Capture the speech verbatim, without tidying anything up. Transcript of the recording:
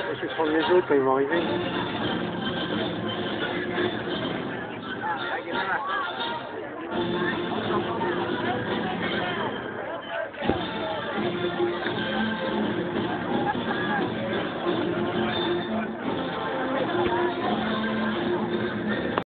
Je vais prendre les autres quand ils vont arriver.